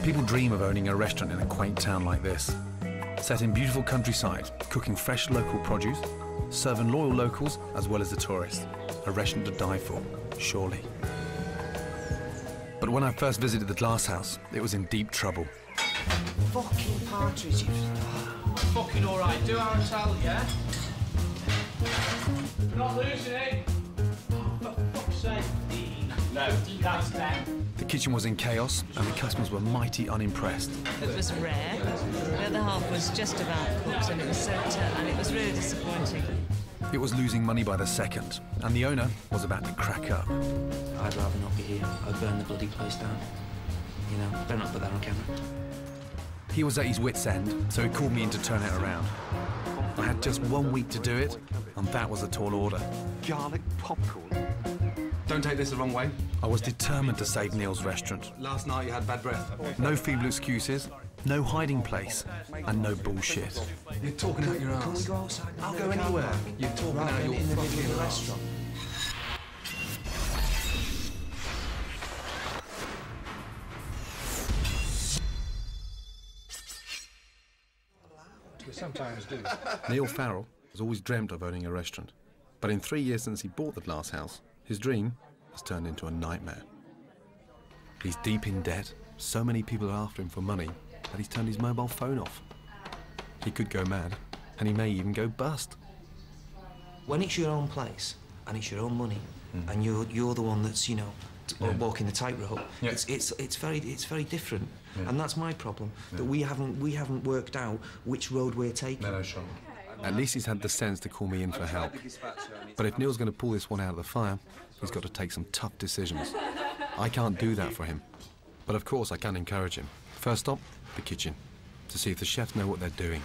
People dream of owning a restaurant in a quaint town like this. Set in beautiful countryside, cooking fresh local produce, serving loyal locals as well as the tourists. A restaurant to die for, surely. But when I first visited the glass house, it was in deep trouble. Fucking partridges. Fucking all right. Do our tell, yeah? We're not losing it. Oh, for fuck's sake. No, that's them. The kitchen was in chaos, and the customers were mighty unimpressed. It was rare. The other half was just about cooked, and it was served, and it was really disappointing. It was losing money by the second, and the owner was about to crack up. I'd rather not be here. I'd burn the bloody place down. You know, better not put that on camera. He was at his wit's end, so he called me in to turn it around. I had just 1 week to do it, and that was a tall order. Garlic popcorn. Don't take this the wrong way. I was determined to save Neil's restaurant. Last night you had bad breath. No feeble excuses, no hiding place, and no bullshit. You're talking out your ass. Can we go outside? I'll go anywhere. You're talking out your fucking restaurant. We sometimes do. Neil Farrell has always dreamt of owning a restaurant. But in 3 years since he bought the glass house, his dream has turned into a nightmare. He's deep in debt, so many people are after him for money that he's turned his mobile phone off. He could go mad, and he may even go bust. When it's your own place and it's your own money, and you're the one that's, you know, walking the tightrope, it's very different. And that's my problem, that we haven't worked out which road we're taking. No, Sean. At least he's had the sense to call me in for help. But if Neil's going to pull this one out of the fire, he's got to take some tough decisions. I can't do that for him. But of course I can encourage him. First stop, the kitchen, to see if the chefs know what they're doing.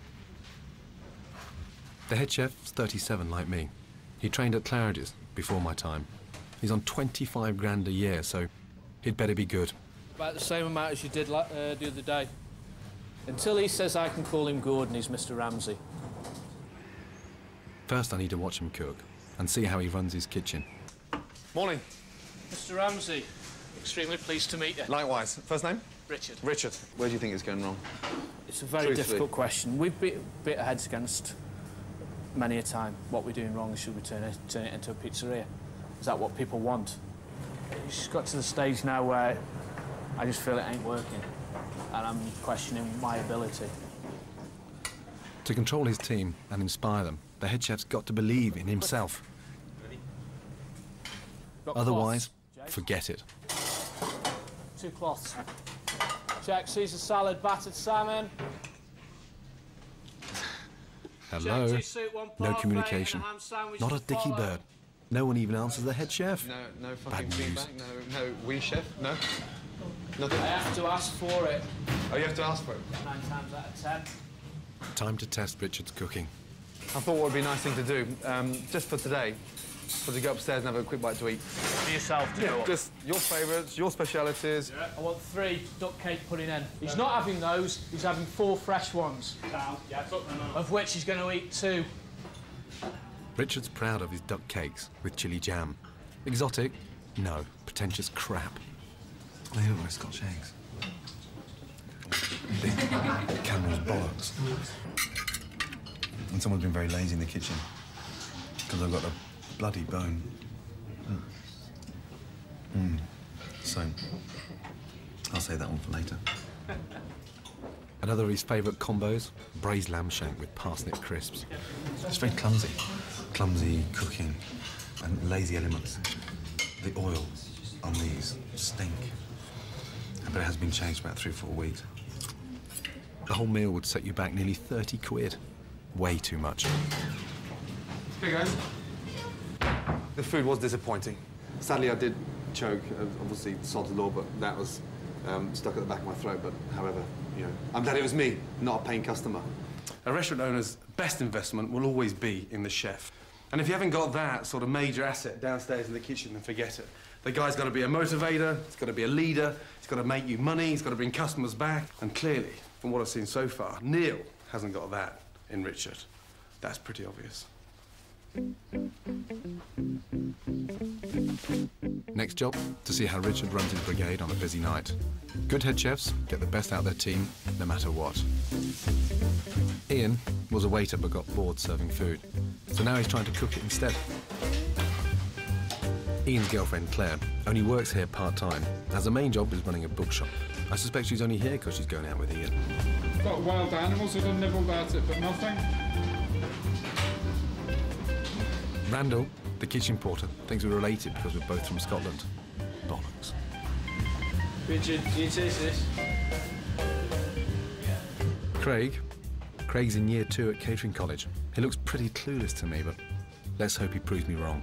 The head chef is 37 like me. He trained at Claridge's before my time. He's on 25 grand a year, so he'd better be good. About the same amount as you did the other day. Until he says I can call him Gordon, he's Mr. Ramsay. First I need to watch him cook and see how he runs his kitchen. Morning. Mr. Ramsay, extremely pleased to meet you. Likewise. First name? Richard. Richard. Where do you think it's going wrong? It's a very difficult question. We've bit our heads against many a time what we're doing wrong. Should we turn it into a pizzeria? Is that what people want? It's just got to the stage now where I just feel it ain't working, and I'm questioning my ability. To control his team and inspire them, the head chef's got to believe in himself. Otherwise, forget it. 2 cloths. Check Caesar salad, battered salmon. Hello. No communication. Not a dicky bird. No one even answers the head chef. No fucking feedback. No, we chef. No. Nothing. I have to ask for it. Oh, you have to ask for it. 9 times out of 10. Time to test Richard's cooking. I thought what would be a nice thing to do, just for today, was to go upstairs and have a quick bite to eat. For yourself to go on. Just your favourites, your specialities. Yeah. I want 3 duck cake pudding in. He's not having those, he's having 4 fresh ones. Yeah, of which he's going to eat 2. Richard's proud of his duck cakes with chili jam. Exotic? No. Pretentious crap. They look like Scotch eggs. Big camel's bollocks. And someone's been very lazy in the kitchen because I've got a bloody bone. So, I'll save that one for later. Another of his favourite combos, braised lamb shank with parsnip crisps. It's very clumsy. Clumsy cooking and lazy elements. The oil on these stink. But it has been changed for about 3 or 4 weeks. The whole meal would set you back nearly 30 quid. Way too much. Hey guys. The food was disappointing. Sadly, I did choke. Obviously, sod's law, but that was stuck at the back of my throat. But however, you know, I'm glad it was me, not a paying customer. A restaurant owner's best investment will always be in the chef. And if you haven't got that sort of major asset downstairs in the kitchen, then forget it. The guy's got to be a motivator, he's got to be a leader, he's got to make you money, he's got to bring customers back. And clearly, from what I've seen so far, Neil hasn't got that in Richard. That's pretty obvious. Next job, to see how Richard runs his brigade on a busy night. Good head chefs get the best out of their team, no matter what. Ian was a waiter but got bored serving food, so now he's trying to cook it instead. Ian's girlfriend, Claire, only works here part-time, as her main job is running a bookshop. I suspect she's only here because she's going out with Ian. Got wild animals that have nibbled at it, but nothing. Randall, the kitchen porter, thinks we're related because we're both from Scotland. Bollocks. Richard, do you taste this? Craig's in year 2 at catering college. He looks pretty clueless to me, but let's hope he proves me wrong.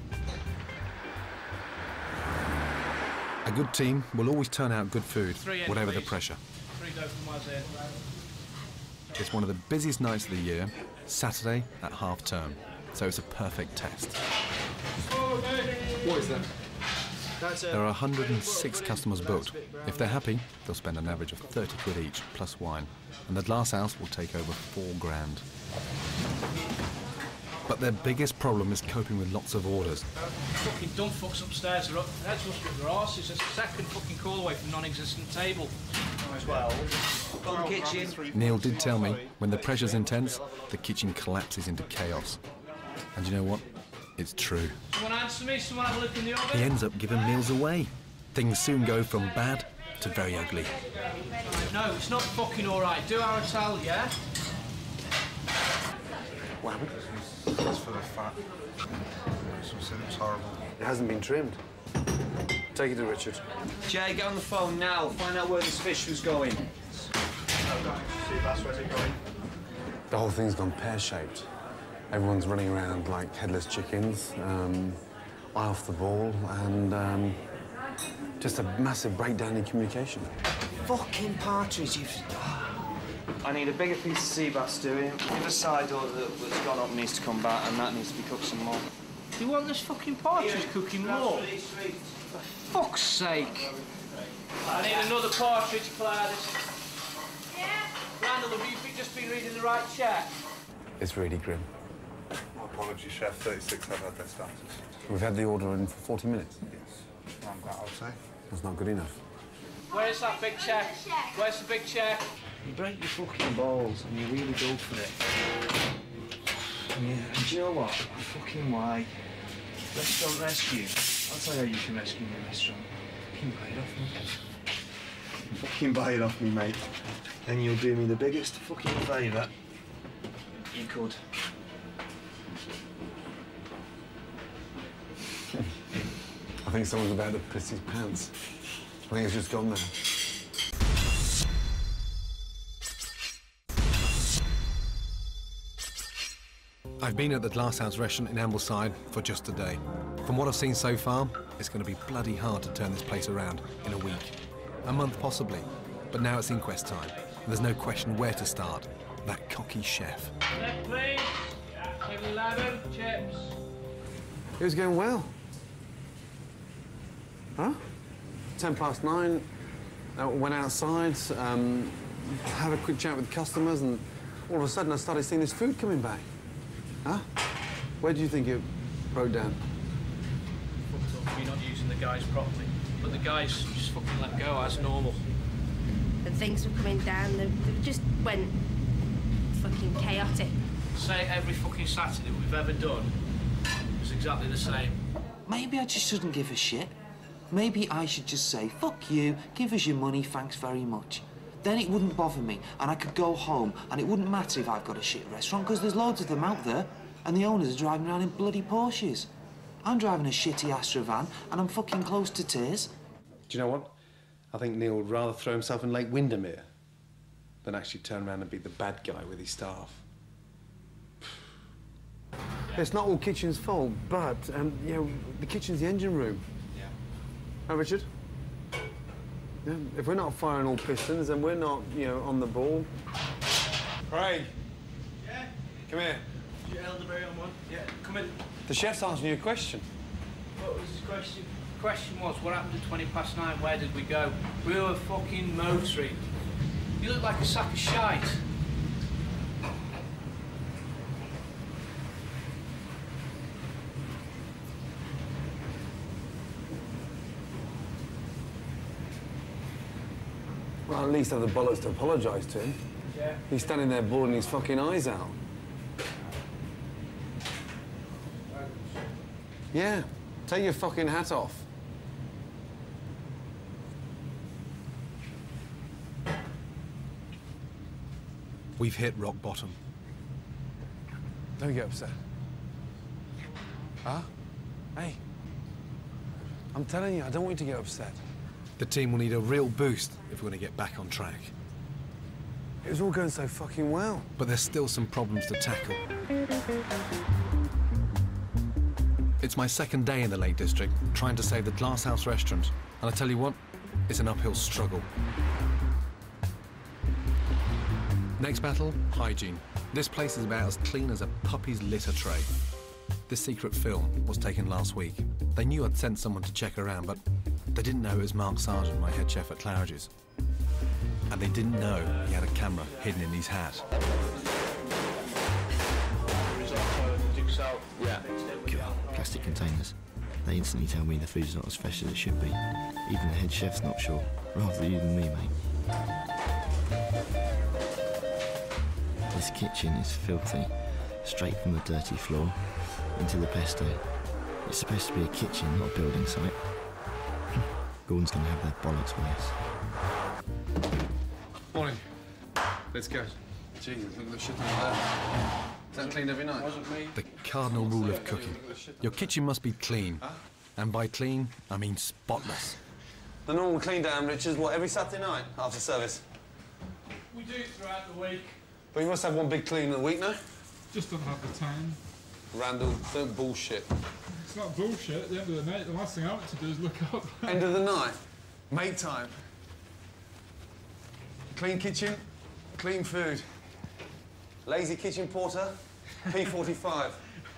A good team will always turn out good food, whatever the pressure. It's one of the busiest nights of the year, Saturday at half-term, so it's a perfect test. What is that? There are 106 customers booked. If they're happy, they'll spend an average of 30 quid each, plus wine, and the glass house will take over 4 grand. But their biggest problem is coping with lots of orders. Fucking dumb fucks upstairs are up. That's what's with their arses. It's a second fucking call away from non-existent table. Got the kitchen. Neil did tell me, when the pressure's intense, the kitchen collapses into chaos. And you know what? It's true. Someone answer me, someone have a look in the oven. He ends up giving meals away. Things soon go from bad to very ugly. No, it's not fucking all right. Do our towel, yeah? What happened? It's full of fat. It's horrible. It hasn't been trimmed. Take it to Richard. Jay, get on the phone now. Find out where this fish was going. See if that's where's it going. The whole thing's gone pear-shaped. Everyone's running around like headless chickens, eye off the ball, and just a massive breakdown in communication. Fucking partridge, I need a bigger piece of sea bass stewing. The other side order that's gone up needs to come back, and that needs to be cooked some more. You want this fucking partridge cooking more? For fuck's sake. I need another partridge, Claire. Yeah. Randall, have you just been reading the right check? It's really grim. My apologies, Chef. 36 have had their starters. We've had the order in for 40 minutes. Yes. Around that, I'll say. That's not good enough. Where's that big check? Where's the big check? You break your fucking balls and you really go for it. Yeah, and do you know what? Fucking why? Restaurant rescue. I'll tell you how you can rescue my restaurant. Fucking buy it off me. Fucking buy it off me, mate. Then you'll do me the biggest fucking favour you could. I think someone's about to piss his pants. I think it's just gone there. I've been at the Glasshouse restaurant in Ambleside for just a day. From what I've seen so far, it's going to be bloody hard to turn this place around in a week. A month possibly, but now it's inquest time. And there's no question where to start. That cocky chef. Left, please. 7-11, chips. It was going well. Huh? 9:10, went outside, had a quick chat with customers, and all of a sudden I started seeing this food coming back. Huh? Where do you think it broke down? Fucked up. You're not using the guys properly. But the guys just fucking let go as normal. And things were coming down, they just went fucking chaotic. Say every fucking Saturday we've ever done was exactly the same. Maybe I just shouldn't give a shit. Maybe I should just say, fuck you, give us your money, thanks very much. Then it wouldn't bother me, and I could go home, and it wouldn't matter if I've got a shit restaurant, because there's loads of them out there, and the owners are driving around in bloody Porsches. I'm driving a shitty Astra van, and I'm fucking close to tears. Do you know what? I think Neil would rather throw himself in Lake Windermere than actually turn around and be the bad guy with his staff. It's not all kitchen's fault, but, you know, the kitchen's the engine room. Yeah. Huh, Richard? Yeah, if we're not firing all pistons, then we're not, you know, on the ball. Craig. Yeah? Come here. Is your elderberry on one? Yeah, come in. The chef's asking you a question. What was his question? The question was, what happened at 9:20? Where did we go? We were fucking motoring. You look like a sack of shite. Well, at least have the bollocks to apologise to him. Yeah. He's standing there bawling his fucking eyes out. Yeah, take your fucking hat off. We've hit rock bottom. Don't get upset. Huh? Hey. I'm telling you, I don't want you to get upset. The team will need a real boost if we're going to get back on track. It was all going so fucking well. But there's still some problems to tackle. It's my second day in the Lake District, trying to save the Glass House restaurant. And I tell you what, it's an uphill struggle. Next battle, hygiene. This place is about as clean as a puppy's litter tray. This secret film was taken last week. They knew I'd sent someone to check around, but they didn't know it was Mark Sargent, my head chef at Claridge's. And they didn't know he had a camera hidden in his hat. Yeah. Plastic containers. They instantly tell me the food's not as fresh as it should be. Even the head chef's not sure. Rather you than me, mate. This kitchen is filthy. Straight from the dirty floor into the pesto. It's supposed to be a kitchen, not a building site. Gordon's gonna have their bollocks with us. Morning. Let's go. Jesus, look at the shit over there. Is that cleaned every night? The cardinal rule of cooking. Your kitchen must be clean. And by clean, I mean spotless. The normal clean down, Rich, is what, every Saturday night after service? We do it throughout the week. But you must have one big clean a week now? Just don't have the time. Randall, don't bullshit. It's not bullshit. At the end of the night, the last thing I want to do is look up. End of the night, make time. Clean kitchen, clean food. Lazy kitchen porter, P45.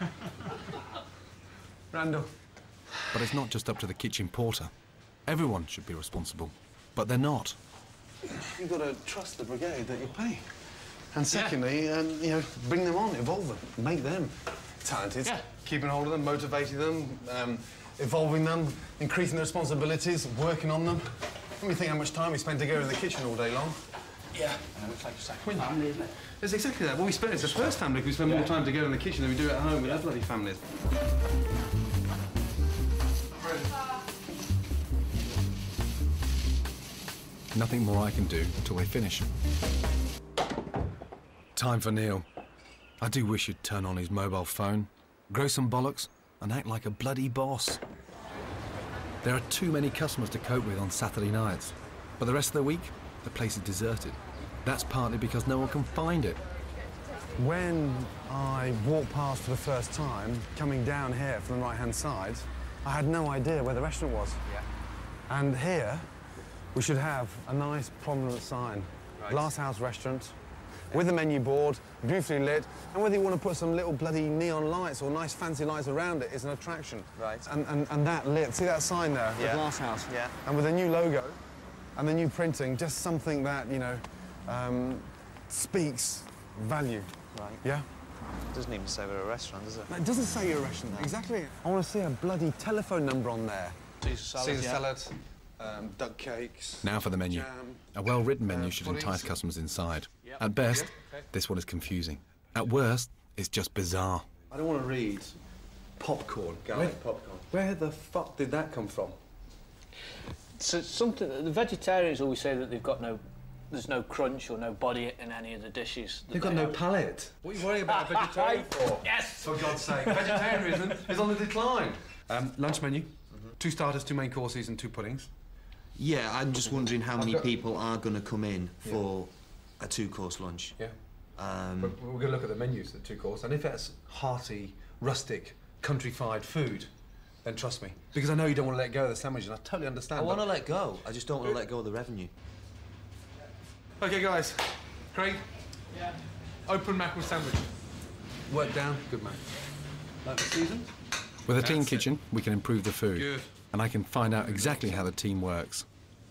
Randall. But it's not just up to the kitchen porter. Everyone should be responsible, but they're not. You've got to trust the brigade that you pay. And secondly, you know, bring them on, evolve them, make them talented. Yeah. Keeping hold of them, motivating them, evolving them, increasing their responsibilities, working on them. Let me think how much time we spend together in the kitchen all day long. Yeah. It's like a second family, isn't it? It's exactly that. Well, it's the first family, because we spend more time together in the kitchen than we do at home with our bloody families. Nothing more I can do until they finish. Time for Neil. I do wish he'd turn on his mobile phone, grow some bollocks, and act like a bloody boss. There are too many customers to cope with on Saturday nights. But the rest of the week, the place is deserted. That's partly because no one can find it. When I walked past for the first time, coming down here from the right-hand side, I had no idea where the restaurant was. Yeah. And here, we should have a nice prominent sign. Right. Glass House Restaurant, with a menu board, beautifully lit, and whether you want to put some little bloody neon lights or nice fancy lights around it is an attraction. Right. And that lit, see that sign there, the Glass House? Yeah. And with a new logo and the new printing, just something that, you know, speaks value. Right. Yeah? It doesn't even say we're a restaurant, does it? It doesn't say you're a restaurant. No. Exactly. I want to see a bloody telephone number on there. Caesar salad. Duck cakes. Now for the menu. Jam, a well-written menu should entice customers inside. Yep. At best, this one is confusing. At worst, it's just bizarre. I don't want to read popcorn, garlic popcorn. Where the fuck did that come from? So something the vegetarians always say that they've got there's no crunch or no body in any of the dishes. They've got no palate. What are you worrying about a vegetarian for? Yes! For God's sake, vegetarianism is on the decline. Lunch menu, 2 starters, 2 main courses and 2 puddings. Yeah, I'm just wondering how many people are going to come in for a 2-course lunch. Yeah. But we're going to look at the menus, the 2-course, and if it's hearty, rustic, countrified food, then trust me. Because I know you don't want to let go of the sandwich, and I totally understand. I want to let go. I just don't want to let go of the revenue. OK, guys. Craig? Yeah. Open mackerel sandwich. Work down. Good man. Like the season? With a clean kitchen, we can improve the food. Good. And I can find out exactly how the team works.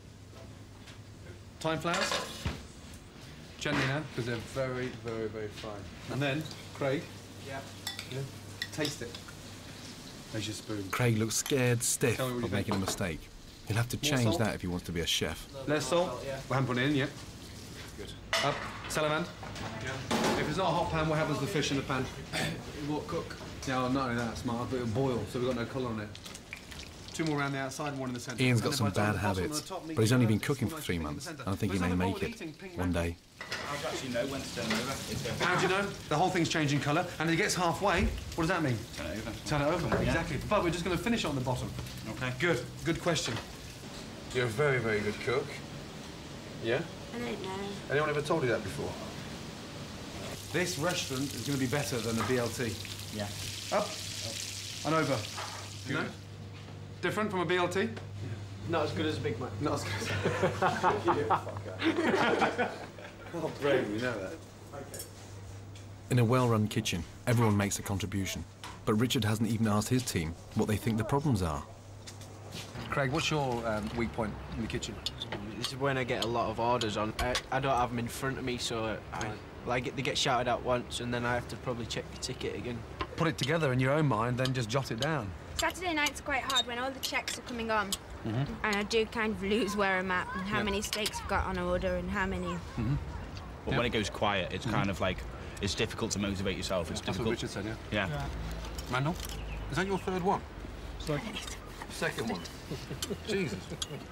Thyme flowers. Gently now, because they're very, very, very fine. And then, Craig. Yeah. Taste it. There's your spoon. Craig looks scared stiff Tell me what you of think. making a mistake. He'll have to change that if he wants to be a chef. Less salt? We haven't put it in yet. Good. Up. Salamand? Yeah. If it's not a hot pan, what happens to the fish in the pan? It won't cook. Yeah, well, not only that, smart, but it'll boil, so we've got no colour on it. 2 more around the outside and 1 in the centre. Ian's got some bad habits, but he's only been cooking for 3 months, and I think he may make it one day. How do you actually know when to turn it over? How do you know? The whole thing's changing colour, and if it gets halfway, what does that mean? Turn it over. Turn it over, exactly. But we're just going to finish it on the bottom. Okay. Good. Good question. You're a very, very good cook. Yeah? I don't know. Anyone ever told you that before? This restaurant is going to be better than the BLT. Yeah. Up. And over. You know? Different from a BLT? Yeah. Not as good as a Big Mac. Not as good as... You fucker. Oh, brave, we know that. Okay. In a well-run kitchen, everyone makes a contribution. But Richard hasn't even asked his team what they think the problems are. Craig, what's your weak point in the kitchen? This is when I get a lot of orders on. I don't have them in front of me, so they get shouted at once, and then I have to probably check the ticket again. Put it together in your own mind, then just jot it down. Saturday night's quite hard when all the checks are coming on. And I do kind of lose where I'm at and how many steaks I've got on order and how many... But when it goes quiet, it's kind of like, it's difficult to motivate yourself. It's difficult. That's what Richard said, yeah? Yeah. Randall, is that your third one? Second one. Jesus.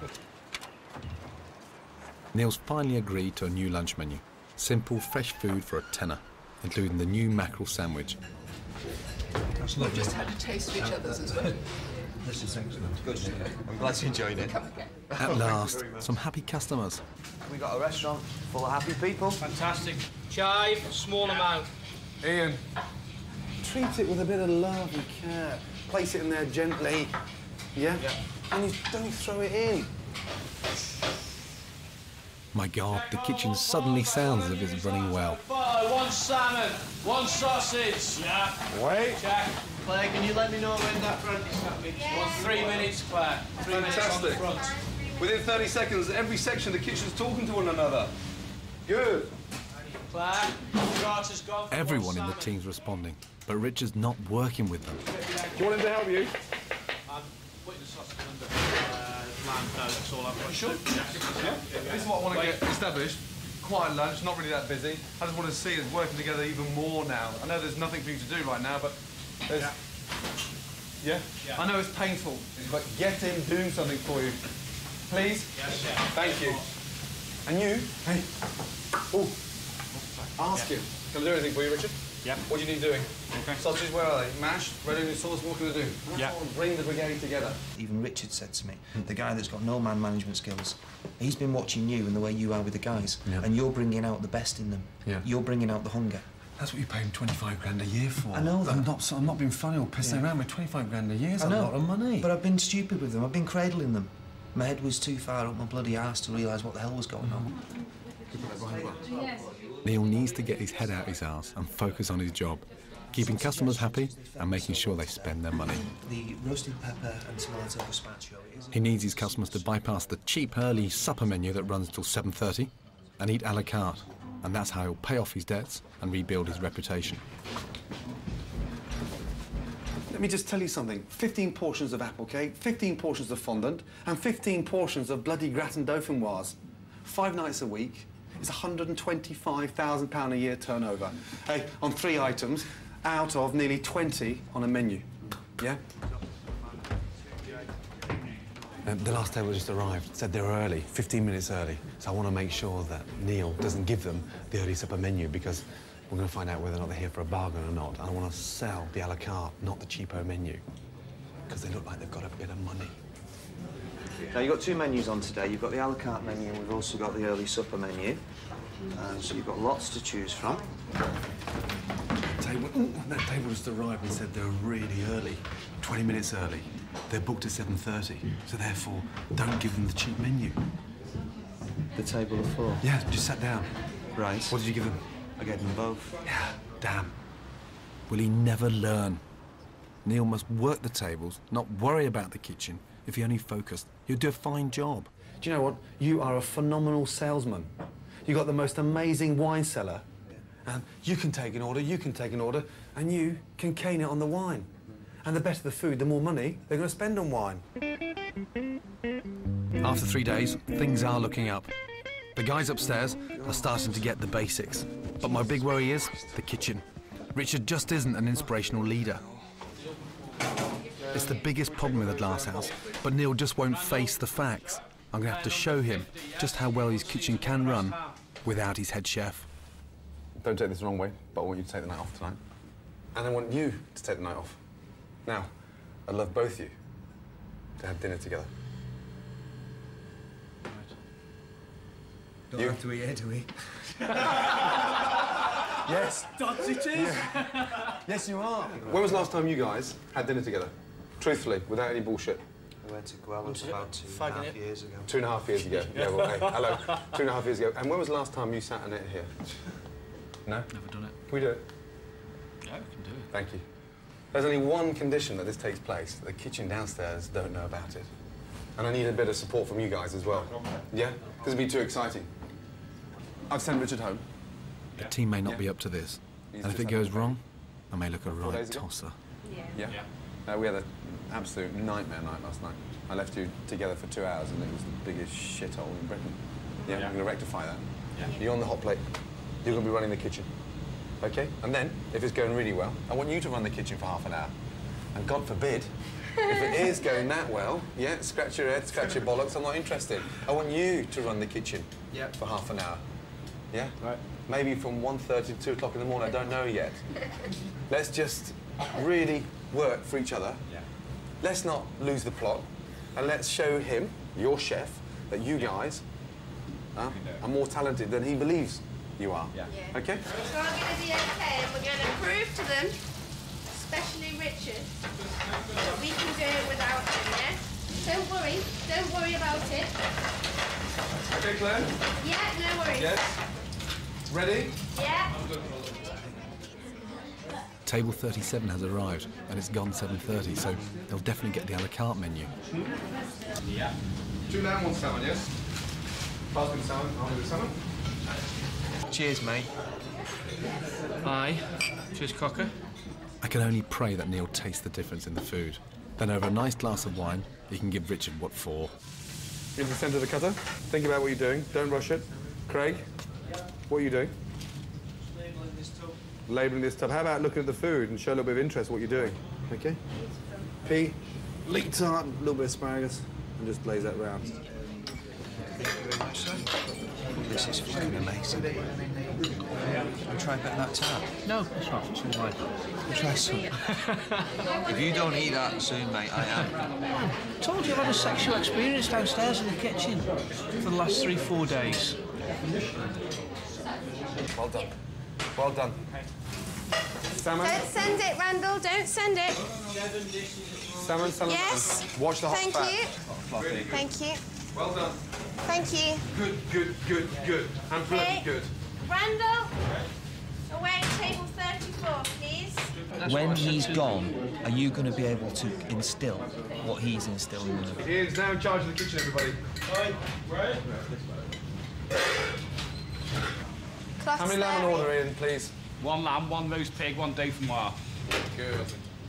Neil's finally agreed to a new lunch menu. Simple, fresh food for a tenner, including the new mackerel sandwich. We've just had a taste of each other's as well. This is excellent. Good. I'm glad you enjoyed it. At last, some happy customers. We got a restaurant full of happy people. Fantastic. Chive, small amount. Ian. Treat it with a bit of love and care. Place it in there gently. Yeah? And you don't throw it in. My God, the kitchen suddenly sounds as if it's running well. 1 salmon, 1 sausage. Yeah. Wait. Check. Claire, can you let me know when that front is happening? 3 minutes, Claire. 3 minutes on the front. Within 30 seconds, every section of the kitchen's talking to one another. Good. Claire, starter's gone. Everyone in the team's responding, but Richard's not working with them. Do you want him to help you? I'm putting the sausage under lamb. No, that's all I've got. Sure. Yeah. This is what I want to get established. Quiet lunch, not really that busy. I just want to see us working together even more now. I know there's nothing for you to do right now, but there's... Yeah? I know it's painful, but get him doing something for you. Please? Yes, Thank you. And you? Hey. Oh. Ask him. Can I do anything for you, Richard? Yeah. What do you need doing? Okay. Sausages, where are they? Mashed, ready with sauce, what can I do? Yeah. Bring the brigade together. Even Richard said to me, the guy that's got no man management skills, he's been watching you and the way you are with the guys, and you're bringing out the best in them. Yeah. You're bringing out the hunger. That's what you pay him 25 grand a year for. I know that. I'm not being funny or pissing around with 25 grand a year. It's a lot of money. But I've been stupid with them. I've been cradling them. My head was too far up my bloody arse to realise what the hell was going on. Neil needs to get his head out his arse and focus on his job, keeping customers happy and making sure they spend their money. The roasted pepper and tomato gazpacho it is. He needs his customers to bypass the cheap early supper menu that runs till 7:30 and eat a la carte, and that's how he'll pay off his debts and rebuild his reputation. Let me just tell you something. 15 portions of apple cake, 15 portions of fondant, and 15 portions of bloody gratin dauphinoise. 5 nights a week is £125,000 a year turnover. Hey, on 3 items out of nearly 20 on a menu. Yeah? The last table just arrived. Said they were early, 15 minutes early. So I want to make sure that Neil doesn't give them the early supper menu because we're going to find out whether or not they're here for a bargain or not. And I want to sell the a la carte, not the cheapo menu, because they look like they've got a bit of money. Now, you've got 2 menus on today. You've got the a la carte menu and we've also got the early supper menu. So you've got lots to choose from. That table just arrived and said they're really early, 20 minutes early. They're booked at 7:30, so therefore, don't give them the cheap menu. The table of 4? Yeah, just sat down. Right. What did you give them? I gave them both. Yeah, damn. Will he never learn? Neil must work the tables, not worry about the kitchen. If he only focused, he'll do a fine job. Do you know what? You are a phenomenal salesman. You got the most amazing wine cellar. And you can take an order, you can take an order, and you can cane it on the wine. And the better the food, the more money they're going to spend on wine. After 3 days, things are looking up. The guys upstairs are starting to get the basics. But my big worry is the kitchen. Richard just isn't an inspirational leader. It's the biggest problem with the glass house, but Neil just won't face the facts. I'm going to have to show him just how well his kitchen can run without his head chef. Don't take this the wrong way, but I want you to take the night off tonight. And I want you to take the night off. Now, I'd love both of you to have dinner together. Don't have to eat here, do we? Yes. Dodgy it is. Yeah. Yes, you are. When was the last time you guys had dinner together? Truthfully, without any bullshit. We went to Guelph about 2.5 years ago. 2.5 years ago. Yeah, well, hey, hello. 2.5 years ago. And when was the last time you sat and ate here? No? Never done it. Can we do it? Yeah, we can do it. Thank you. There's only one condition that this takes place. The kitchen downstairs don't know about it. And I need a bit of support from you guys as well. Yeah? This would be too exciting. I've sent Richard home. The team may not be up to this. And if it goes wrong, I may look a right tosser. Yeah? We had an absolute nightmare night last night. I left you together for 2 hours and it was the biggest shithole in Britain. Yeah, we're going to rectify that. You're on the hot plate. You're going to be running the kitchen. OK? And then, if it's going really well, I want you to run the kitchen for half an hour. And God forbid, if it is going that well, yeah, scratch your head, scratch your bollocks, I'm not interested. I want you to run the kitchen for half an hour. Yeah? Right. Maybe from 1:30 to 2 o'clock in the morning, I don't know yet. Let's just really work for each other. Yeah. Let's not lose the plot. And let's show him, your chef, that you guys are more talented than he believes you are. Yeah. OK? It's all going to be OK, and we're going to prove to them, especially Richard, that we can do it without him, yeah? Don't worry about it. OK, Claire? Yeah, no worries. Yes. Ready? Yeah. Table 37 has arrived, and it's gone 7:30, so they'll definitely get the a la carte menu. Yeah. 2 lamb, 1 salmon, yes? Pass me the salmon, I'll do the salmon. Cheers, mate. Aye. Cheers, Cocker. I can only pray that Neil tastes the difference in the food. Then over a nice glass of wine, he can give Richard what for. Into the centre of the cutter. Think about what you're doing. Don't rush it. Craig, what are you doing? Labelling this tub. How about looking at the food and show a little bit of interest in what you're doing? OK? Pea, leek tart, a little bit of asparagus, and just glaze that round. Thank you very much, sir. This is fucking amazing. Should we try a bit of that tart? No, it's not. It's all right. We'll try some. If you don't eat that soon, mate, I am. Told you I've had a sexual experience downstairs in the kitchen for the last 3-4 days. Well done. Well done. Salmon. Don't send it, Randall. Don't send it. Salmon, salmon. Yes. Watch the hot Thank fat. you. Thank you. Well done. Thank you. Good. I'm bloody good. Randall, away table 34, please. When he's gone, are you going to be able to instill what he's instilling in you? Ian's now in charge of the kitchen, everybody. Right. How many lamb and order, Ian, please? 1 lamb, 1 roast pig, 1 dauphinoise. Good.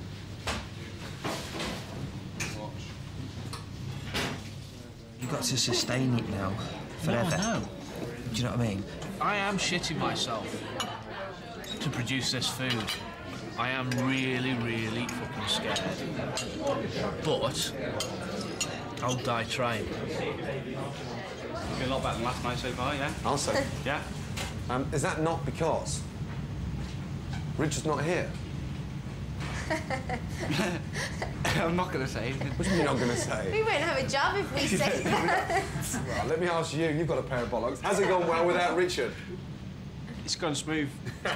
You've got to sustain it now, forever. No. Do you know what I mean? I am shitting myself to produce this food. I am really, really fucking scared. But I'll die trying. It's been a lot better than last night so far, yeah? I'll say. Yeah. Is that not because Richard's not here? I'm not going to say anything. What do you mean you're not going to say? We won't have a job if we say that. Well, let me ask you, you've got a pair of bollocks. Has it gone well without Richard? It's gone smooth.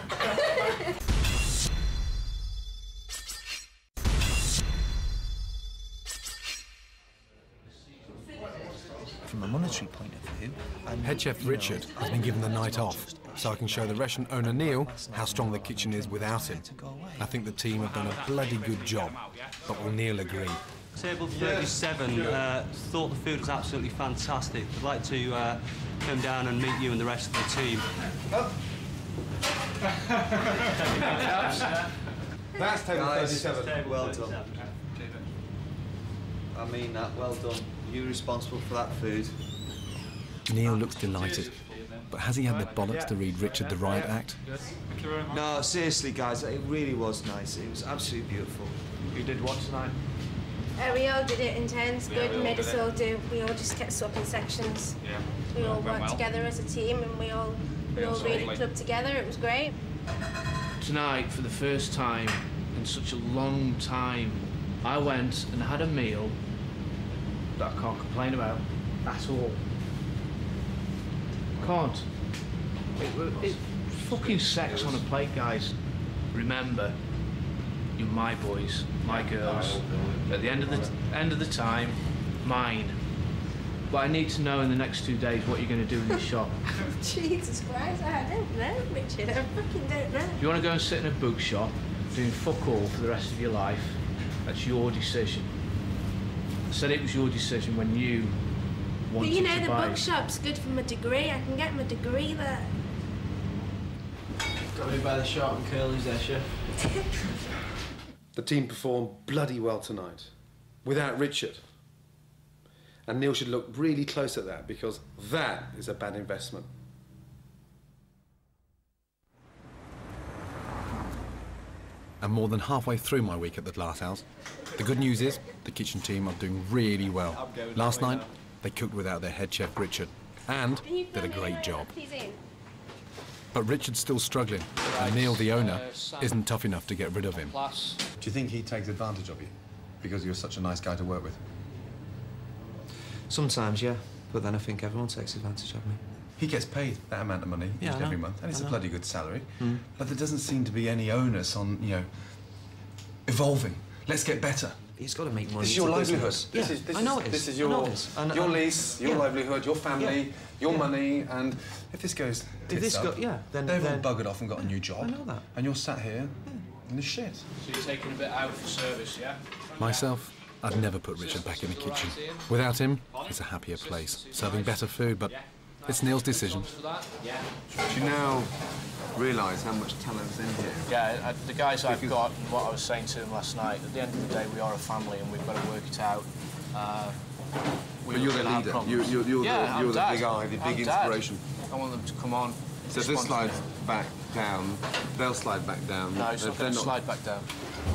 From a monetary point of view... Head chef Richard has been given the night off, so I can show the restaurant owner Neil how strong the kitchen is without him. I think the team have done a bloody good job, but will Neil agree? Table 37, thought the food was absolutely fantastic. I'd like to come down and meet you and the rest of the team. That's table 37. Well done. I mean that, well done. You're responsible for that food. Neil looks delighted, but has he had the bollocks to read Richard the riot act? No, seriously, guys, it really was nice. It was absolutely beautiful. You did what tonight? We all did it in turns. Gordon made us all do. We all just kept swapping sections. Yeah. We all worked together as a team, and we all really clubbed together. It was great. Tonight, for the first time in such a long time, I went and had a meal that I can't complain about at all. Can't. It's fucking sex on a plate, guys. Remember, you're my boys, my girls. At the end of the time, mine. But I need to know in the next 2 days what you're going to do in this shop. Jesus Christ, I don't know, Richard. I fucking don't know. If you want to go and sit in a bookshop doing fuck all for the rest of your life, that's your decision. I said it was your decision when you wanted to buy. But you know, the bookshop's good for my degree. I can get my degree there. Got me by the short and curlies there, Chef. The team performed bloody well tonight, without Richard. And Neil should look really close at that, because that is a bad investment. I'm more than halfway through my week at the Glass House. The good news is the kitchen team are doing really well. Last night, they cooked without their head chef, Richard, and did a great job. But Richard's still struggling, and Neil, the owner, isn't tough enough to get rid of him. Do you think he takes advantage of you because you're such a nice guy to work with? Sometimes, yeah. But then I think everyone takes advantage of me. He gets paid that amount of money every month, and it's a bloody good salary. Mm. But there doesn't seem to be any onus on, you know, evolving. Let's get better. He's got to make money. This is your livelihood. Yeah, I know it is. This is your lease, your livelihood, your family, your money, and if this goes tits up, then they've all buggered off and got a new job. I know that. And you're sat here in this shit. So you're taking a bit out for service, yeah? Myself, I'd never put Richard back in the kitchen. Without him, it's a happier place, serving better food, but it's Neil's decision. Do you now realise how much talent's in here? Yeah, the guys I've got, and what I was saying to them last night, at the end of the day, we are a family and we've got to work it out. But you're the leader. You're the big eye, the big inspiration. I want them to come on. So if this slides back down, they'll slide back down. No, it's not going to slide back down.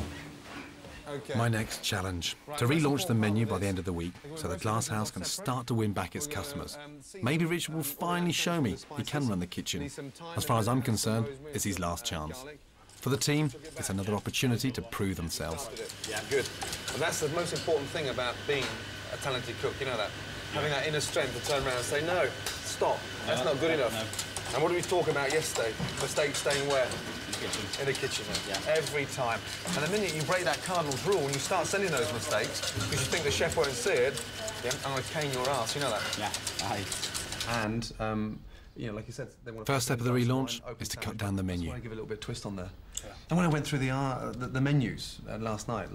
My next challenge, to relaunch the menu by the end of the week so the Glass House can start to win back its customers. Maybe Richard will finally show me he can run the kitchen. As far as I'm concerned, it's his last chance. For the team, it's another opportunity to prove themselves. Yeah, good. And that's the most important thing about being a talented cook, you know that? Having that inner strength to turn around and say, no, stop, that's not good enough. And what did we talk about yesterday? Mistakes staying where? In the kitchen. Every time. And the minute you break that cardinal's rule and you start sending those mistakes because you think the chef won't see it, I'm going to cane your ass, you know that? Yeah, right. And, you know, like you said, they want to... First step of the relaunch is to cut down the menu. I want to give a little bit of twist on there. Yeah. And when I went through the menus last night,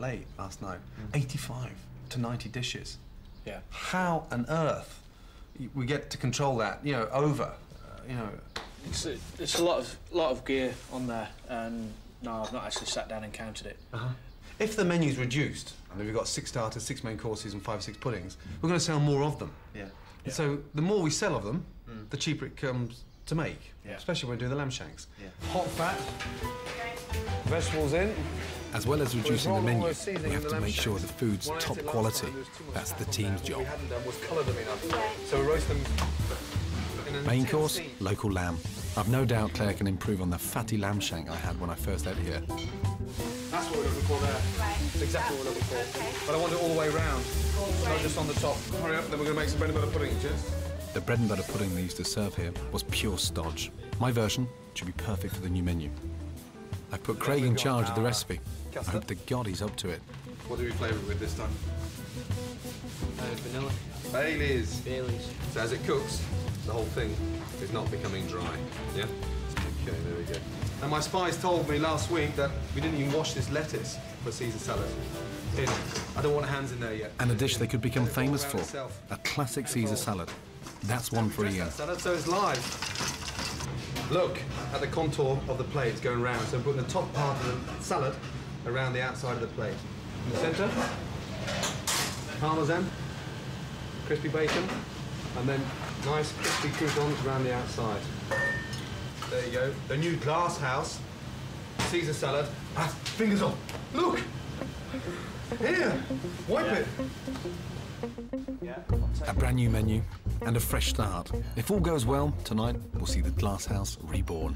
85 to 90 dishes. Yeah. How on earth we get to control that, you know, over, you know... It's a lot of gear on there, and no, I've not actually sat down and counted it. If the menu's reduced, I mean, we've got 6 starters, 6 main courses, and 5 or 6 puddings, we're going to sell more of them. Yeah. And so the more we sell of them, the cheaper it comes to make, especially when we do the lamb shanks. Yeah. Hot fat, vegetables in. As well as reducing the menu, we have to make sure the food's top quality. That's the team's job. So we roast them. Main course, local lamb. I've no doubt Claire can improve on the fatty lamb shank I had when I first ate here. That's what we're looking for there. That's exactly what we're looking for. Okay. But I want it all the way round, not just on the top. Hurry up, then we're going to make some bread and butter pudding, Jess. The bread and butter pudding they used to serve here was pure stodge. My version should be perfect for the new menu. I've put Craig in charge of the recipe. I hope to God he's up to it. What do we flavour it with this time? Vanilla. Baileys. Baileys. So as it cooks, the whole thing is not becoming dry, yeah? Okay, there we go. And my spies told me last week that we didn't even wash this lettuce for Caesar salad. I don't want hands in there yet. And a dish they could become famous for, a classic Caesar salad. That's one for Ian. Salad, so it's live. Look at the contour of the plate, it's going round. So I'm putting the top part of the salad around the outside of the plate. In the centre, parmesan. crispy bacon, and then nice crispy croutons around the outside. There you go. The new glass house, Caesar salad. Ah, fingers off. Look! Here, wipe it. A brand new menu and a fresh start. If all goes well, tonight we'll see the glass house reborn.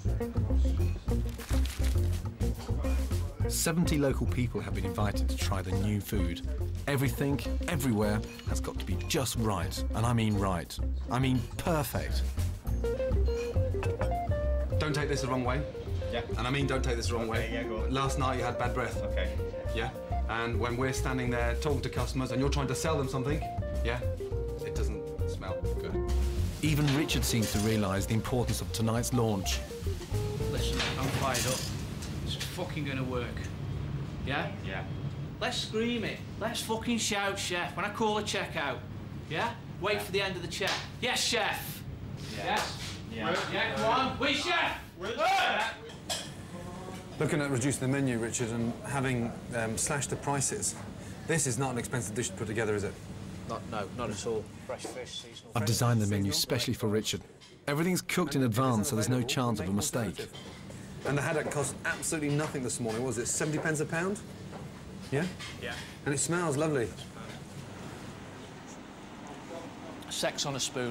70 local people have been invited to try the new food. Everything, everywhere, has got to be just right. And I mean right. I mean perfect. Don't take this the wrong way. Yeah. And I mean don't take this the wrong way. Yeah, go on. Last night you had bad breath. Okay. Yeah? And when we're standing there talking to customers and you're trying to sell them something, yeah, it doesn't smell good. Even Richard seems to realise the importance of tonight's launch. Listen, I'm fired up. It's fucking gonna work. Yeah? Yeah. Let's scream it. Let's fucking shout, chef, when I call a check out. Yeah? Wait for the end of the check. Yes, chef. Yeah. Yes? Yeah. Yeah, come on. We, chef! Looking at reducing the menu, Richard, and having slashed the prices, this is not an expensive dish to put together, is it? No, not at all. Fresh fish, seasonal. I've designed the menu specially for Richard. Everything's cooked in advance, so there's no chance of a mistake. And the haddock cost absolutely nothing this morning, was it? 70 pence a pound? Yeah? Yeah. And it smells lovely. Sex on a spoon.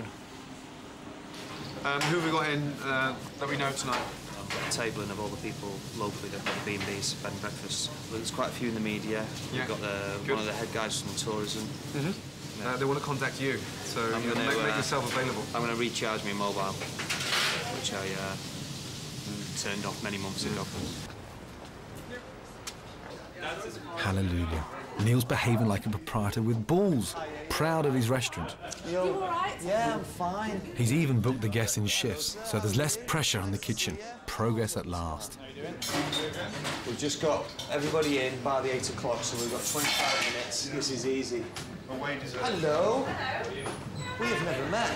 Who have we got in that we know tonight? I've got a tabling of all the people locally that have got B&Bs, bed and breakfast. There's quite a few in the media. Yeah. We've got one of the head guys from tourism. They want to contact you, so you know, make yourself available. I'm going to recharge my mobile, which I turned off many months ago. Hallelujah. Neil's behaving like a proprietor with balls, proud of his restaurant. You all right? Yeah, I'm fine. He's even booked the guests in shifts, so there's less pressure on the kitchen. Progress at last. We've just got everybody in by the 8 o'clock, so we've got 25 minutes. This is easy. Hello. We have never met.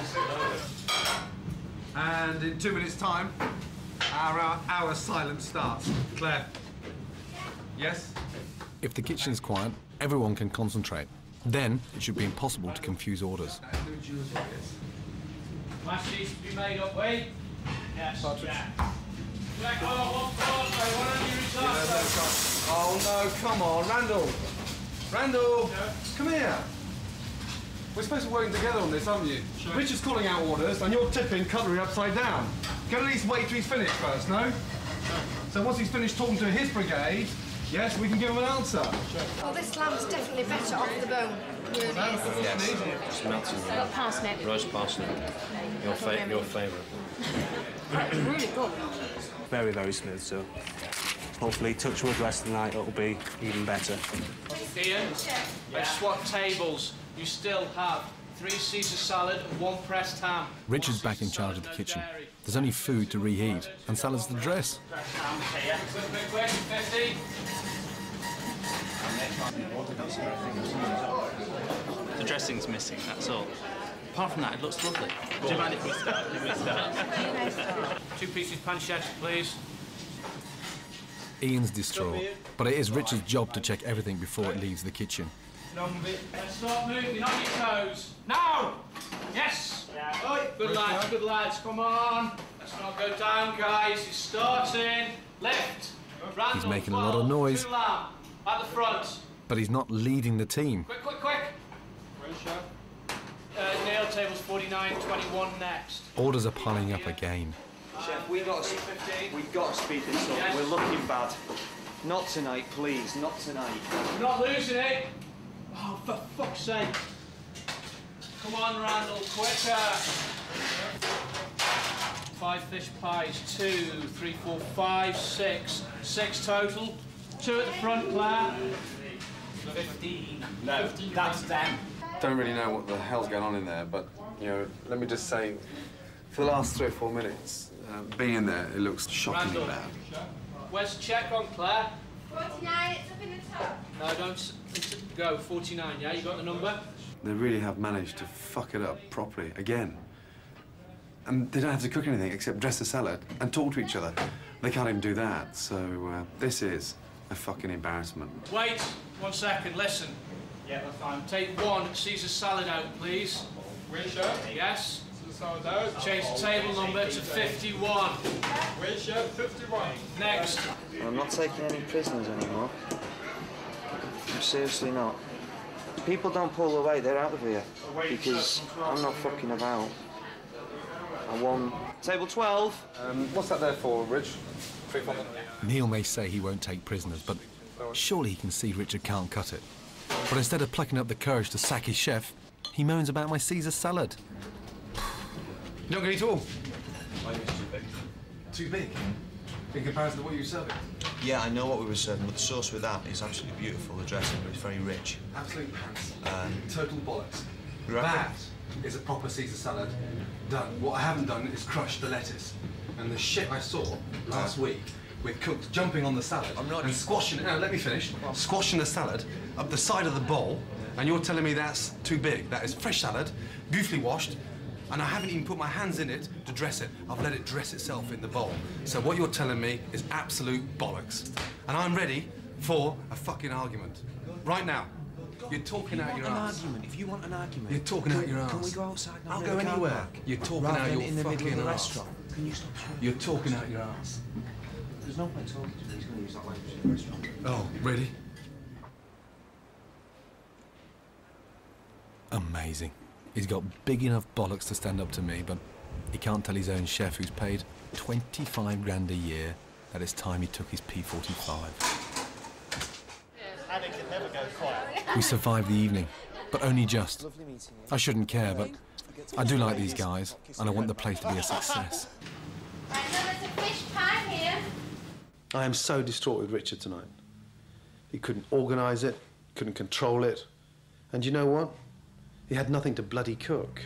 And in 2 minutes' time, our silence starts. Claire? Yes? If the kitchen's quiet, everyone can concentrate. Then it should be impossible to confuse orders. Mash needs to be made up, wait? Yes. Oh no, come on, Randall! Randall! Come here! We're supposed to be working together on this, aren't you? Sure. Richard's calling out orders and you're tipping cutlery upside down. Can at least wait till he's finished first, no? Sure. So once he's finished talking to his brigade, yes, we can give him an answer. Sure. Well, this lamb's definitely better off the bone. Really is. Yes, just melted. Got parsnip. Roast parsnip. Your favourite. Really good. Very, very smooth, so hopefully, touch wood, rest of the night, it'll be even better. Ian, let's swap tables. You still have 3 Caesar salad and 1 pressed ham. Richard's back in charge of the kitchen. There's only food to reheat and salads to dress. The dressing's missing, that's all. Apart from that, it looks lovely. Do you mind if we start? 2 pieces pancetta, please. Ian's distraught, but it is Richard's job to check everything before it leaves the kitchen. Let's start moving on your toes. Now! Yes! Yeah. Good lads, come on. Let's not go down, guys. It's starting. Lift. Randall, He's making a lot of noise. 2 lamb. At the front. But he's not leading the team. Quick. Nail tables 49-21 next. Orders are piling up again. Chef, we got to speed this up. Yes. We're looking bad. Not tonight, please. Not tonight. We're not losing it. Oh, for fuck's sake. Come on, Randall, quicker. 5 fish pies, 2, 3, 4, 5, 6. 6 total. 2 at the front, Claire. 15. No, that's them. Don't really know what the hell's going on in there, but, you know, let me just say, for the last 3 or 4 minutes, being in there, it looks shockingly bad. Where's the check on, Claire? 49, it's up in the top. No, don't go. 49, yeah? You got the number? They really have managed to fuck it up properly, again. And they don't have to cook anything except dress a salad and talk to each other. They can't even do that, so this is a fucking embarrassment. Wait 1 second, listen. Yeah, that's fine. Take 1 Caesar salad out, please. Wisher. Yes. Caesar salad out. Change the table number to 51. Wisher, 51. Next. I'm not taking any prisoners anymore. I'm seriously not. People don't pull away, they're out of here. Because I'm not fucking about. I won. Table 12. What's that there for, Rich? Neil may say he won't take prisoners, but surely he can see Richard can't cut it. But instead of plucking up the courage to sack his chef, he moans about my Caesar salad. You don't get it all? Too big? In comparison to what you were serving? Yeah, I know what we were serving, but the sauce with that is absolutely beautiful. The dressing is very rich. Absolute pants. Total bollocks. Right. That is a proper Caesar salad done. What I haven't done is crush the lettuce. And the shit I saw last week with cooks jumping on the salad and squashing it. No, let me finish. Squashing the salad up the side of the bowl, and you're telling me that's too big. That is fresh salad, beautifully washed, and I haven't even put my hands in it to dress it. I've let it dress itself in the bowl. So what you're telling me is absolute bollocks. And I'm ready for a fucking argument. Right now. You're talking out your ass. If you want an argument, you're talking out your ass. Can we go outside? I'll go anywhere. You're talking out your in the middle of the fucking ass. restaurant. Can you stop? You're talking out your ass. There's no point talking to me. He's going to use that language in the restaurant. Oh, really? Amazing. He's got big enough bollocks to stand up to me, but he can't tell his own chef, who's paid 25 grand a year, that it's time he took his P45. We survived the evening, but only just. I shouldn't care, but I do like these guys, and I want the place to be a success. Right, now there's a fish pie here. I am so distraught with Richard tonight. He couldn't organise it, couldn't control it, and you know what? He had nothing to bloody cook.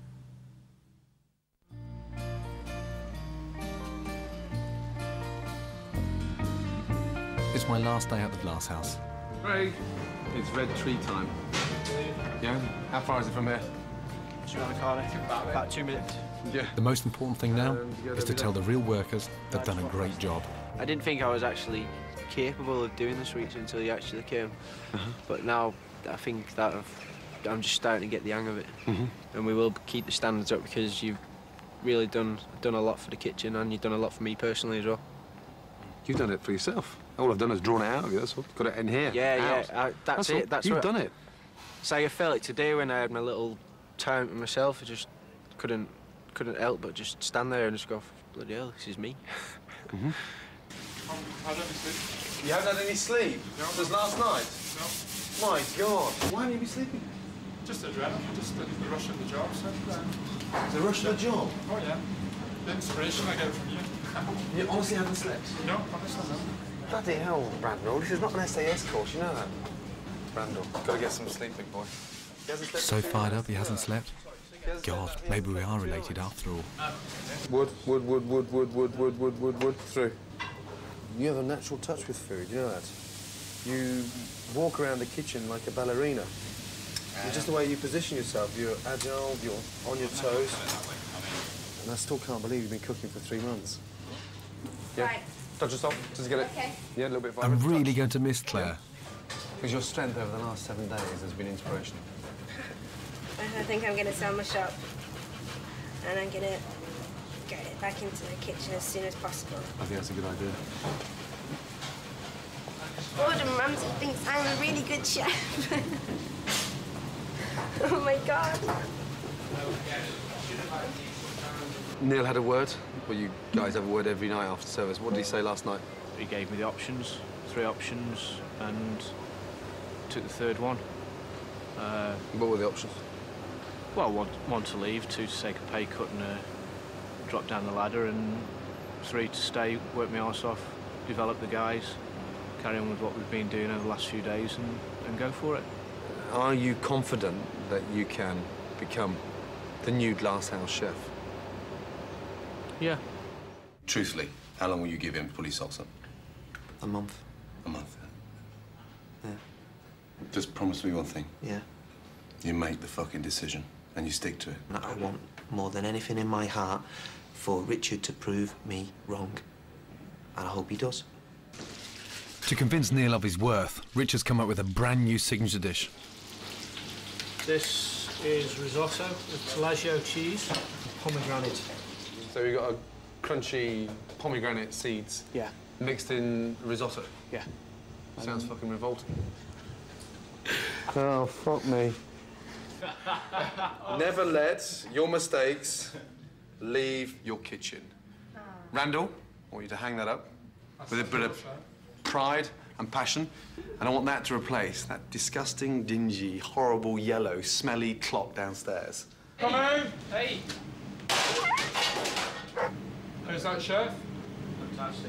It's my last day at the glass house. Craig, it's red tree time. Yeah? How far is it from here? Just around the corner. About 2 minutes. Yeah. The most important thing now is to tell the real workers they've done a great job. I didn't think I was actually capable of doing the sweets until you actually came. But now I think that I'm just starting to get the hang of it. And we will keep the standards up because you've really done a lot for the kitchen and you've done a lot for me personally as well. You've done it for yourself. All I've done is drawn it out of you, that's all. Got it in here. Yeah, that's it. That's You've done it. So I felt it today when I had my little time to myself. I just couldn't help but just stand there and just go, bloody hell, this is me. You haven't had any sleep? No. Since last night? No. My God. Why haven't you been sleeping? Just adrenaline, just the rush of the job. So, The rush of the job? Oh, yeah. The inspiration I get from you. You honestly haven't slept? No, honestly not. Bloody hell, Brandon. This is not an SAS course, you know that? Brandon, gotta get some sleep, big boy. So fired up he hasn't slept. God, maybe we are related after all. Wood, through. You have a natural touch with food, you know that? You walk around the kitchen like a ballerina. It's just the way you position yourself. You're agile, you're on your toes. And I still can't believe you've been cooking for 3 months. Yeah. Right. Touch yourself, just get it. Okay. Yeah, a little bit I'm vibrant. really going to miss Claire. Because your strength over the last 7 days has been inspirational. I think I'm going to sell my shop. And I'm going to get back into the kitchen as soon as possible. I think that's a good idea. Gordon Ramsay thinks I'm a really good chef. Oh my God. Neil had a word. Well, you guys have a word every night after service. What did he say last night? He gave me the options, 3 options, and took the 3rd one. What were the options? Well, one to leave, 2 to take a pay cut and drop down the ladder, and 3 to stay, work my arse off, develop the guys, carry on with what we've been doing over the last few days and go for it. Are you confident that you can become the new glasshouse chef? Yeah. Truthfully, how long will you give him to pull his socks up? A month. A month. Yeah. Just promise me one thing. Yeah. You make the fucking decision and you stick to it. I want more than anything in my heart for Richard to prove me wrong. And I hope he does. To convince Neil of his worth, Richard's come up with a brand new signature dish. This is risotto with taleggio cheese and pomegranate. So you've got a crunchy pomegranate seeds mixed in risotto? Yeah. Sounds fucking revolting. Oh, fuck me. Never let your mistakes leave your kitchen. Randall, I want you to hang that up with a bit of pride and passion, and I want that to replace that disgusting, dingy, horrible, yellow, smelly clock downstairs. Come in! Hey! Is that chef? Fantastic.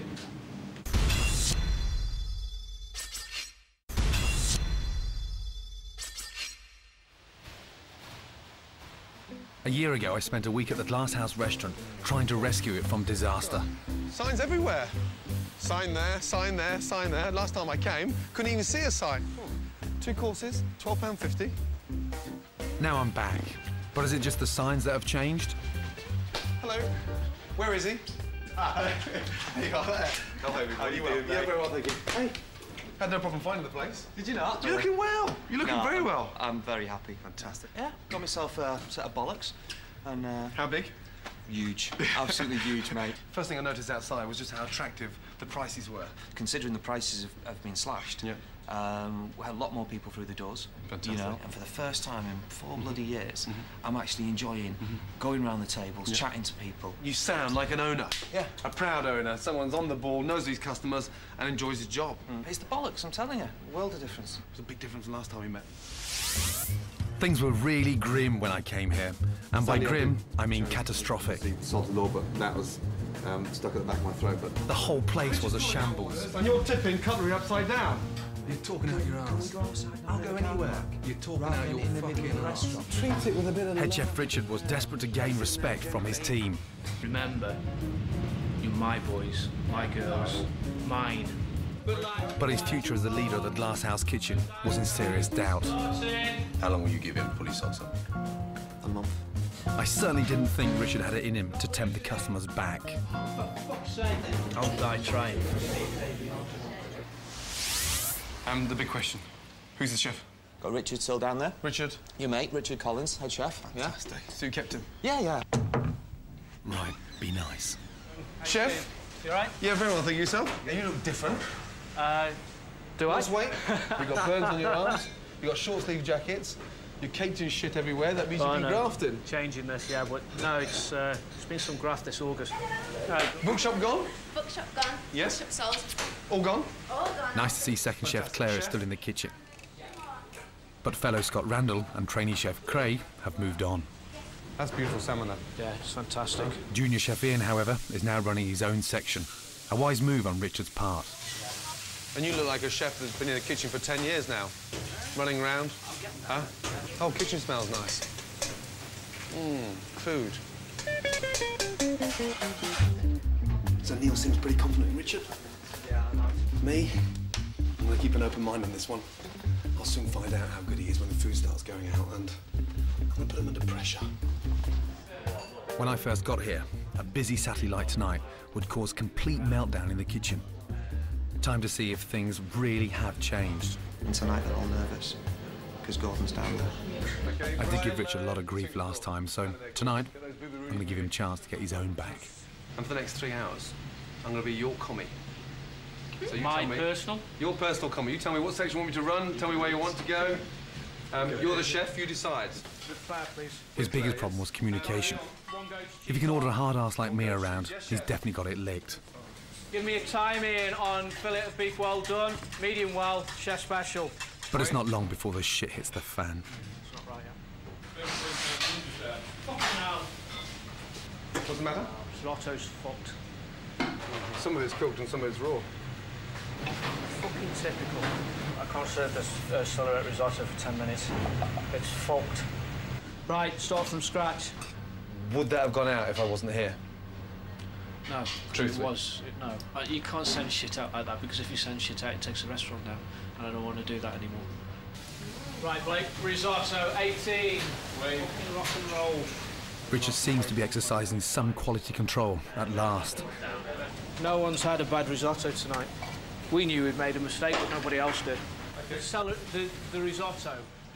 A year ago, I spent a week at the Glasshouse restaurant trying to rescue it from disaster. Signs everywhere. Sign there, sign there, sign there. Last time I came, couldn't even see a sign. 2 courses, £12.50. Now I'm back. But is it just the signs that have changed? Hello. Where is he? There you are there. Hello, everybody. How are you doing, mate? Yeah, very well, thank you. Hey. Had no problem finding the place. Did you not? You're looking well. You're looking very well. I'm very happy. Fantastic. Yeah, got myself a set of bollocks. And how big? Huge. Absolutely huge, mate. First thing I noticed outside was just how attractive the prices were. Considering the prices have been slashed, we had a lot more people through the doors. Fantastic. You know, and for the first time in 4 bloody years, I'm actually enjoying going around the tables, chatting to people. You sound like an owner. Yeah. A proud owner. Someone's on the ball, knows his customers, and enjoys his job. It's the bollocks, I'm telling you. World of difference. It's a big difference from last time we met. Things were really grim when I came here. And by grim, I mean catastrophic. Salted law, but that was stuck at the back of my throat. But the whole place was a shambles. And you're tipping cutlery upside down. You're talking out your arse. I'll go anywhere. You're talking out your fucking arse. Treat it with a bit of... Head chef Richard was desperate to gain respect from his team. Remember, you're my boys, my girls, mine. But his future as the leader of the Glasshouse kitchen was in serious doubt. How long will you give him fully salsa? A month. I certainly didn't think Richard had it in him to tempt the customers back. I'll die trying. And the big question, who's the chef? Got Richard still down there. Richard? Your mate, Richard Collins, head chef. Fantastic. Yeah? So you kept him? Yeah. Right, be nice. Chef? You all right? Yeah, very well, thank you, yourself. Yeah, you look different. Do I? Lost weight. You've got burns on your arms. You've got short-sleeve jackets. You're caked in shit everywhere. That means you've been grafted. Changing this, yeah, but no, it's been some graft this August. Bookshop gone? Bookshop gone. Yes. Bookshop sold. All gone? All gone. Nice to see second chef Claire is still in the kitchen. But fellow Scott Randall and trainee chef Craig have moved on. That's beautiful salmon, that. Yeah, it's fantastic. Junior chef Ian, however, is now running his own section. A wise move on Richard's part. And you look like a chef that's been in the kitchen for 10 years now. Running around. Huh? Oh, kitchen smells nice. Food. So Neil seems pretty confident in Richard. Yeah, I know. Me? I'm going to keep an open mind on this one. I'll soon find out how good he is when the food starts going out, and I'm going to put him under pressure. When I first got here, a busy Saturday like tonight would cause complete meltdown in the kitchen. Time to see if things really have changed. And tonight they're all nervous, because Gordon's down there. I did give Richard a lot of grief last time, so tonight I'm going to give him a chance to get his own back. And for the next 3 hours, I'm going to be your commie. So you My tell me, personal? Your personal commie. You tell me what section you want me to run, tell me where you want to go. You're the chef, you decide. His biggest problem was communication. If you can order a hard ass like me around, he's definitely got it licked. Give me a time in on fillet of beef well done, medium well, chef special. But it's not long before the shit hits the fan. It's not right, yeah. Fucking hell. What's the matter? Risotto's fucked. Some of it's cooked and some of it's raw. Fucking typical. I can't serve this celery risotto for 10 minutes. It's fucked. Right, start from scratch. Would that have gone out if I wasn't here? No. Truthfully. It was. No. You can't send shit out like that, because if you send shit out, it takes the restaurant down. And I don't want to do that anymore. Right, Blake, risotto, 18. Fucking rock and roll. Richard seems to be exercising some quality control at last. No one's had a bad risotto tonight. We knew we'd made a mistake, but nobody else did. The risotto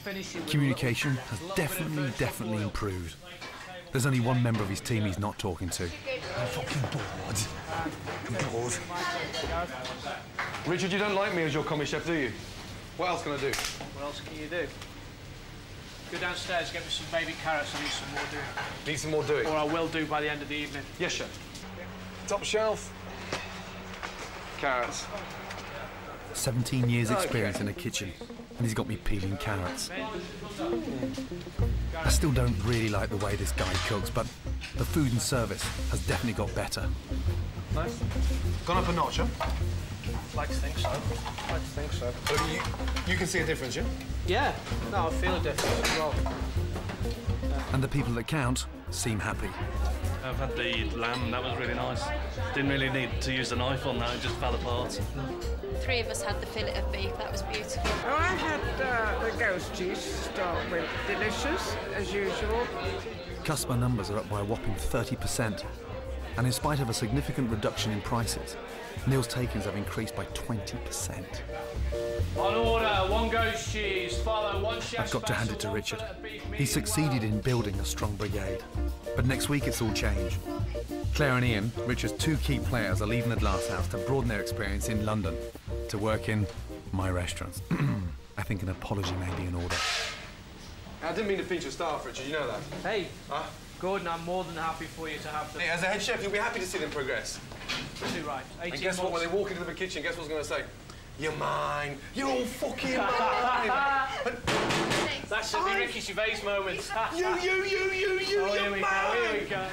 Communication has definitely improved. There's only one member of his team he's not talking to. I'm fucking bored. I'm bored. Richard, you don't like me as your commis chef, do you? What else can I do? What else can you do? Go downstairs, get me some baby carrots. I need some more doing. Need some more doing? Or I will do by the end of the evening. Yes, chef. Top shelf. Carrots. 17 years experience in a kitchen, and he's got me peeling carrots. I still don't really like the way this guy cooks, but the food and service has definitely got better. Nice. Gone up a notch, huh? Like to think so. Like to think so. But you can see a difference, yeah? Yeah. No, I feel a difference as well. And the people that count seem happy. I've had the lamb, that was really nice. Didn't really need to use the knife on that, it just fell apart. 3 of us had the fillet of beef, that was beautiful. Oh, I had the ghost cheese to start with. Delicious, as usual. Customer numbers are up by a whopping 30%. And in spite of a significant reduction in prices, meals takens have increased by 20%. On order, 1 ghost cheese, follow 1 chef. I've got to hand it to Richard. He succeeded in building a strong brigade. But next week it's all change. Claire and Ian, Richard's 2 key players, are leaving the Glass House to broaden their experience in London, to work in my restaurants. I think an apology may be in order. I didn't mean to feature staff, Richard, you know that. Hey, Gordon, I'm more than happy for you to have them. Hey, as a head chef, you'll be happy to see them progress. Too right. 18 and guess what, when they walk into the kitchen, guess what's going to say? You're mine. You're all fucking mine. That should be Ricky Gervais moments. You, oh, here we go.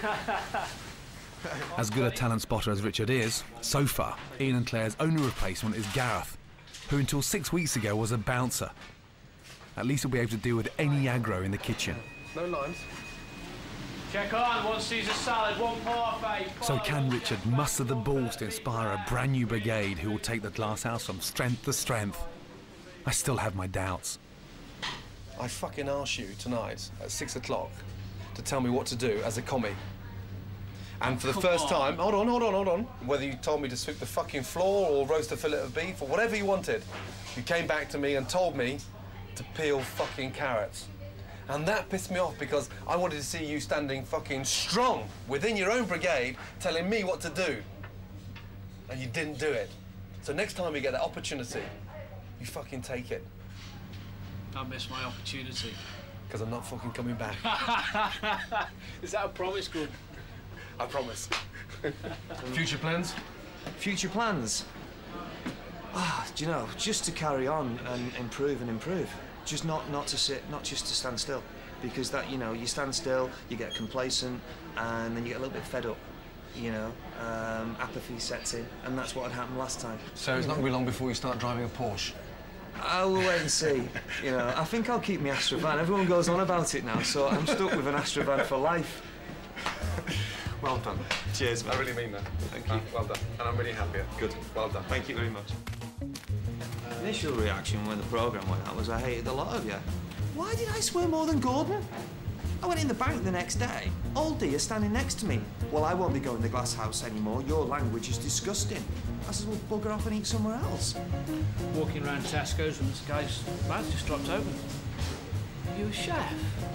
As good a talent spotter as Richard is, so far, Ian and Claire's only replacement is Gareth, who until 6 weeks ago was a bouncer. At least he'll be able to deal with any aggro in the kitchen. No limes. Check on, 1 Caesar salad, 1 parfait. So can Richard muster the balls to inspire a brand new brigade who will take the Glass House from strength to strength? I still have my doubts. I fucking asked you tonight at 6 o'clock to tell me what to do as a commie. And for the first time, hold on, whether you told me to sweep the fucking floor or roast a fillet of beef or whatever you wanted, you came back to me and told me to peel fucking carrots. And that pissed me off because I wanted to see you standing fucking strong within your own brigade telling me what to do. And you didn't do it. So next time you get that opportunity, you fucking take it. I missed my opportunity. Because I'm not fucking coming back. Is that a promise, Gordon? I promise. Future plans? Future plans? Do you know, just to carry on and improve and improve. Just not to sit, not just to stand still. Because that, you know, you stand still, you get complacent, and then you get a little bit fed up. You know, apathy sets in, and that's what had happened last time. So it's not going to be long before you start driving a Porsche? I will wait and see. You know, I think I'll keep my Astra van. Everyone goes on about it now, so I'm stuck with an Astra van for life. Well done. Cheers, I really mean that. Thank you. Well done. And I'm really happy. Good. Well done. Thank you very much. Initial reaction when the programme went out was I hated the lot of you. Why did I swear more than Gordon? I went in the bank the next day. Old D is standing next to me. Well, I won't be going to the Glass House anymore. Your language is disgusting. I said, well, bugger off and eat somewhere else. Walking around Tesco's and this guy's mouth just dropped open. Are you a chef?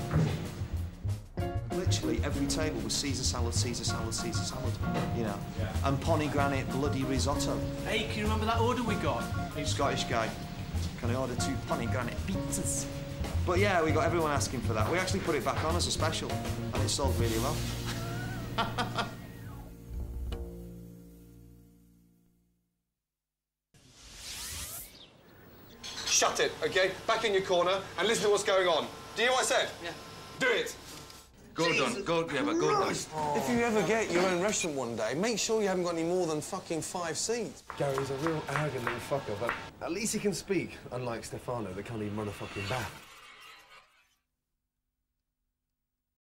Literally every table was Caesar salad, Caesar salad, Caesar salad, you know. And pomegranate bloody risotto. Hey, can you remember that order we got? Scottish guy. Can I order 2 pomegranate pizzas? But yeah, we got everyone asking for that. We actually put it back on as a special, and it sold really well. Shut it, okay? Back in your corner and listen to what's going on. Do you hear what I said? Yeah. Do it. Gordon. If you ever get your own restaurant one day, make sure you haven't got any more than fucking 5 seats. Gary's a real arrogant little fucker, but at least he can speak, unlike Stefano that can't even run a fucking bath.